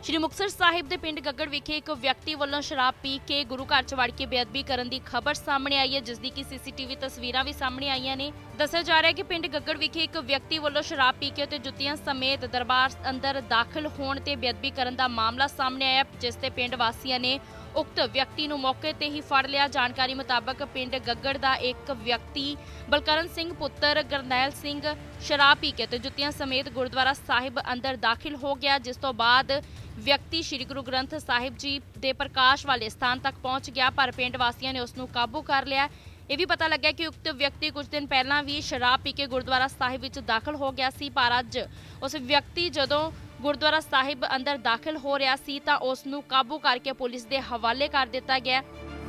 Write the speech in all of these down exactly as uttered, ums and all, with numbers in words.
श्री मुक्तसर साहिब के पिंड गगड़ विखे एक व्यक्ति वालों शराब पी के गुरु घर च वड़ के बेअदबी करन दी खबर सामने आई है, जिसकी की सीसीटीवी तस्वीरां भी सामने आईयां ने। दस्सिया जा रहा है कि पिंड गगड़ विखे एक व्यक्ति वालों शराब पी के ते जुत्तियां समेत दरबार अंदर दाखिल होने ते बेअदबी करन दा मामला सामने आया, जिसते पिंड वासियों ने उक्त व्यक्ति नूं मौके ते ही फड़ लिया। जानकारी मुताबक पिंड गगड़ दा एक व्यक्ति बलकरण सिंह पुत्र गरनैल सिंह शराब पी के ते जुत्तियां समेत गुरुद्वारा साहिब अंदर दाखिल हो गया, जिस तो बाद व्यक्ति श्री गुरु ग्रंथ साहिब जी दे प्रकाश वाले स्थान तक पहुंच गया, पर पिंड वासियों ने उसनूं काबू कर लिया। यह भी पता लगा कि उक्त व्यक्ति कुछ दिन पहला भी शराब पी के गुरुद्वारा साहिब विच दाखिल हो गया सी, पर अज उस व्यक्ति जदों गुरुद्वारा साहिब अंदर दाखिल हो रहा सी तां उसनूं काबू करके पुलिस दे हवाले कर दिता गया।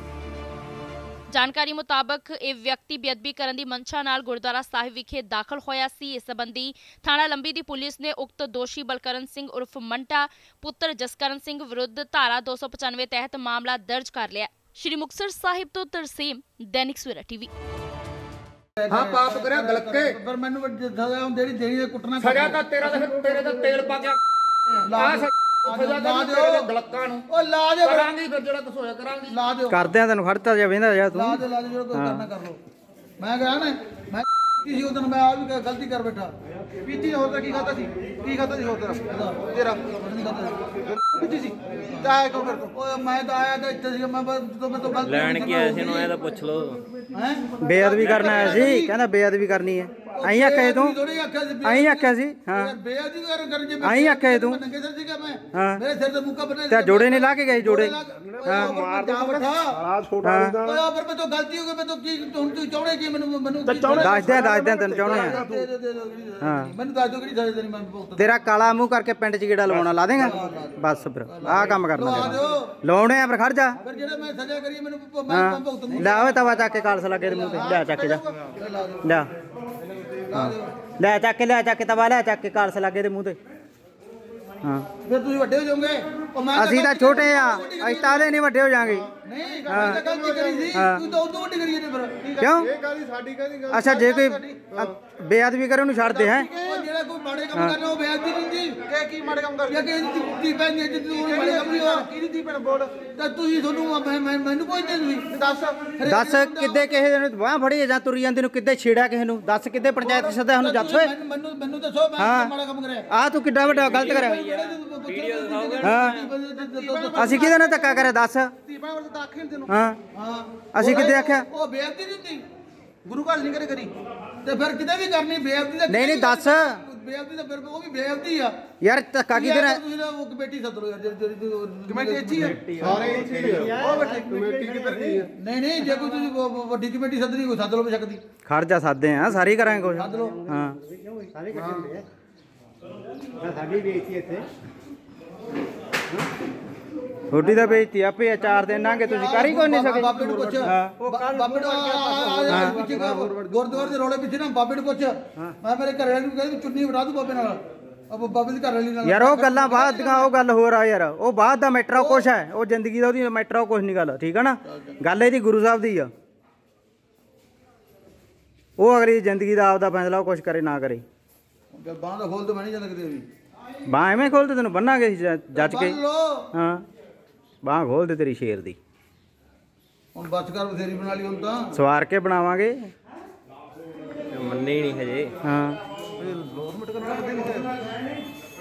जानकारी मुताबक यह व्यक्ति बेअदबी करन दी मंशा नाल गुरुद्वारा साहिब विखे दाखिल होया सी। इस संबंधी थाणा लंबी दी पुलिस ने उक्त दोषी बलकरण सिंह उर्फ मंटा पुत्र जसकरण सिंह विरुद्ध धारा दो सौ पचानवे तहत मामला दर्ज कर लिया। श्री मुक्तसर साहिब तो तरसीम, दैनिक सवेरा टीवी। हाँ पाप करे गलके पर मैनू सजा जेड़ी देनी है कुटना सजा ता तेरा ते तेरे ते तेल पा के ला सजा ला दे गलका नु ओ ला दे करांगी फिर जेड़ा कुछ होया करांगी ला दे करदे आ तैनू खड़ता जा वेंदा जा तू ला दे ला दे जो करना कर लो। मैं कहा ना मैं किसी उदन मैं आ भी गलती कर बैठा पीती होर ता की खाता सी की खाता सी होर तेरा तेरा नहीं खाता पीती सी आया क्यों फिर तो ओ मैं तो आया था इत्थे सी मैं तो मैं तो गलत ਲੈਣ ਕੀ ਆਇਆ ਸੀ ਨੂੰ ਇਹ ਤਾਂ ਪੁੱਛ ਲੋ। हैं बेअदबी करना है जी, कहना बेअदबी करनी है अहीं आखे तू अहीं आखे सी हां बेअदबी कर कर जे अहीं आखे तू नंगे सर जी का मैं हां मेरे सिर ते मुक्का बना ते जोड़े नहीं ला के गए जोड़े हां मार दे बैठा आ छोटा ओए पर मैं तो गलती हो गई मैं तो की हुन तू चाहणे की मैनू मैनू दस दे दस दे तैनूं चाहणे आ हां मैनू दस दो किहड़ी सजा तेरी मैं भुगत तेरा काला मुंह करके पिंड च गेड़ा लवाउणा ला देगा बस फिर आ काम करना लाउणे आ फिर खड़ जा फिर जेड़ा मैं सजा करी मैनू मैं भुगत नहीं ले आवे तवा चक के कालस लगे ते मुंह ते ले चक के जा ले ले चक के ले चक के तवा ले चक के कालस लगे ते मुंह ते हां फिर तुसीं वड्डे हो जाओगे ओ मैं ਅਸੀਂ ਤਾਂ ਛੋਟੇ ਆ ਅਸੀਂ ਤਾਂ ਨਹੀਂ ਵੱਡੇ ਹੋ ਜਾਾਂਗੇ नहीं मैं तो गलती करी थी तू तो उਦੋਂ ਵੱਡੀ ਕਰੀ ਜਾਂਦੇ ਫਿਰ ਕਿਉਂ ਇਹ ਕਾਦੀ ਸਾਡੀ ਕਾਦੀ ਗੱਲ ਅੱਛਾ ਜੇ ਕੋਈ ਬੇਅਦਬੀ ਕਰੇ ਉਹਨੂੰ ਛੱਡ ਦੇ ਹੈ ਉਹ ਜਿਹੜਾ ਕੋਈ ਮਾੜੇ ਕੰਮ ਕਰਨਾ ਉਹ ਬੇਅਦਬੀ ਨਹੀਂ ਹੁੰਦੀ ਕਿ ਕੀ ਮਾੜੇ ਕੰਮ ਕਰਦੀ ਕਿ ਦੀ ਭੈਣ ਜੇ ਤੂੰ ਮਾੜੇ ਕੰਮ ਨਹੀਂ ਹੋ ਕਿਹਦੀ ਦੀ ਭੈਣ ਬੋਲ ਤਾਂ ਤੁਸੀਂ ਤੁਹਾਨੂੰ ਮੈਨੂੰ ਪੁੱਛਦੇ ਤੁਸੀਂ ਦੱਸ ਦੱਸ ਕਿੱਦੇ ਕਿਸੇ ਨੂੰ ਬਾਹ ਫੜੀ ਜਾਂ ਤੁਰੀ ਜਾਂਦੀ ਨੂੰ ਕਿੱਦੇ ਛੇੜਿਆ ਕਿਸੇ ਨੂੰ ਦੱਸ ਕਿੱਦੇ ਪੰਚਾਇਤ ਸੱਦਾ ਸਾਨੂੰ ਦੱਸ ਓਏ ਮੈਨੂੰ ਮੈਨੂੰ ਦੱਸੋ ਮੈਂ ਮਾੜਾ ਕੰਮ ਕਰਿਆ ਆ ਤੂੰ ਕਿੱਡਾ ਵੱਡਾ ਗਲਤ ਕਰਿਆ ਵੀਡੀਓ ਦਿਖਾਓਗੇ ਹਾਂ ਅਸੀਂ ਕਿਹਦੇ ਨਾਲ ਧੱਕਾ ਕਰਿਆ ਦੱਸ ਧੀ ਭੈਣ ਵਰ ਤਾਂ ਆਖੇ ਤੈਨੂੰ ਹਾਂ ਹਾਂ ਅਸੀਂ ਕਿੱਦੇ ਆਖਿਆ ਉਹ ਬੇਅਦਬੀ ਨਹੀਂ ਹੁੰਦੀ ਗੁਰੂ ਘਰ ਨਹੀਂ ਕਰੇ ਕਰੀ ਤੇ ਫਿਰ ਕਿਤੇ ਵੀ ਕਰਨੀ ਬੇਅਦਬੀ ਦਾ ਨਹੀਂ ਨਹੀਂ ਦੱਸ ਬੇਅਦਬੀ ਦਾ ਫਿਰ ਉਹ ਵੀ ਬੇਅਦਬੀ ਆ ਯਾਰ ਧੱਕਾ ਕਿਹਦੇ ਨਾਲ ਤੁਸੀਂ ਨਾ ਉਹ ਕਮੇਟੀ ਸੱਦ ਲਓ ਯਾਰ ਜਿਹੜੀ ਕਮੇਟੀ ਅੱਛੀ ਹੈ ਸਾਰੇ ਇੱਥੇ ਉਹ ਬੈਠੇ ਕਮੇਟੀ ਕਿੱਧਰ ਗਈ ਹੈ ਨਹੀਂ ਨਹੀਂ ਜੇ ਕੋਈ ਤੁਸੀਂ ਵੱਡੀ ਕਮੇਟੀ ਸੱਦਣੀ ਕੋਈ ਸੱਦ ਲਓ ਬੇਸ਼ੱਕ ਦੀ ਖੜ ਜਾ ਸਾਦੇ ਆ ਸਾਰੇ ਕਰਾਂਗੇ ਕੁਝ ਸੱਦ ਲਓ ਹਾਂ ਸਾਰੇ ਇਕੱਠੇ ਹੁੰਦੇ ਆ ਮੈਂ ਸਾਡੀ ਬੇਇੱਜ਼ਤੀ ਇੱਥੇ ਛੋਟੀ ਦਾ ਬੇਇੱਜ਼ਤੀ ਆਪੇ ਆ ਚਾਰ ਦਿਨ ਲੰਘੇ ਤੁਸੀਂ ਕਰ ਹੀ ਕੋਈ ਨਹੀਂ ਸਕੇ ਬਾਬੇ ਨੂੰ ਪੁੱਛ ਉਹ ਬਾਬੇ ਨੂੰ ਪਿੱਛੇ ਗੁਰਦੁਆਰੇ ਦੇ ਰੋਲੇ ਪਿੱਛੇ ਨਾ ਬਾਬੇ ਨੂੰ ਪੁੱਛ ਮੈਂ ਮੇਰੇ ਘਰ ਵਾਲੇ ਨੂੰ ਕਹਿੰਦਾ ਚੁੰਨੀ ਵਟਾ ਦੂ ਬਾਬੇ ਨਾਲ ਅਬ ਬਾਬੇ ਦੇ ਘਰ ਵਾਲੀ ਨਾਲ ਯਾਰ ਉਹ ਗੱਲਾਂ ਬਾਅਦ ਦੀਆਂ ਉਹ ਗੱਲ ਹੋਰ ਆ ਯਾਰ ਉਹ ਬਾਅਦ ਦਾ ਮੈਟਰ ਆ ਕੁਛ ਹੈ ਉਹ ਜ਼ਿੰਦਗੀ ਦਾ ਉਹਦੀ ਮੈਟਰ ਆ ਕੁਛ ਨਹੀਂ ਗੱਲ ਠੀਕ ਹੈ ਨਾ ਗੱਲ ਇਹਦੀ ਗੁਰੂ ਸਾਹਿਬ ਦੀ ਆ ਉਹ ਅਗਲੀ ਜ਼ਿੰਦਗੀ ਦਾ ਆਪਦਾ ਫੈਸਲਾ ਉਹ ਕੁਛ ਕਰੇ ਨਾ ਕਰੇ ਬਾਂਹ ਦਾ ਖੋਲ ਤੇ ਮੈਂ ਨਹੀਂ ਜਾਂਦਾ ਕਿਤੇ ਵੀ ਬਾਂਹ ਐਵੇਂ ਖੋਲਦੇ ਤੈਨੂੰ ਬੰਨਾਂਗੇ ਜੱਜ ਕੇ ਹਾਂ ਬਾਂਹ ਖੋਲ ਦੇ ਤੇਰੀ ਸ਼ੇਰ ਦੀ ਹੁਣ ਬਸ ਕਰ ਬਥੇਰੀ ਬਣਾ ਲਈ ਹੁਣ ਤਾਂ ਸਵਾਰ ਕੇ ਬਣਾਵਾਂਗੇ ਮੰਨੇ ਨਹੀਂ ਹਜੇ ਹਾਂ ਲੋਰਮਟ ਕਰਨ ਲੱਗਦੇ ਨਹੀਂ